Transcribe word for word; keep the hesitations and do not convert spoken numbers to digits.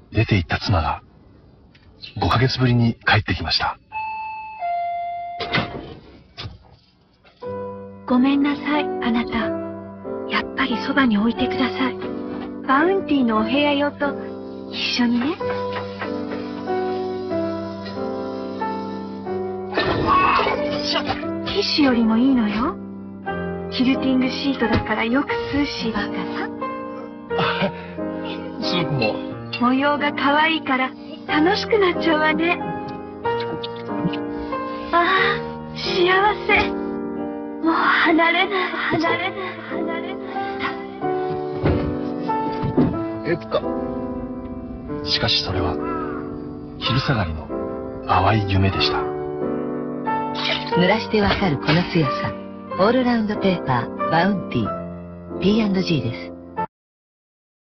出て行った妻がごかげつぶりに帰ってきました。 ごめんなさい、あなた。やっぱりそばに置いてください。バウンティーのお部屋用と一緒にね。ティッシュよりもいいのよ。キルティングシートだからよく涼しいわから。 そうも。 模様が可愛いから楽しくなっちゃうわね。ああ、幸せ。もう離れない、離れない、離れない。 えっか。しかしそれは昼下がりの淡い夢でした。 濡らしてわかるこの強さ。オールラウンドペーパーバウンティー ピーアンドジー です。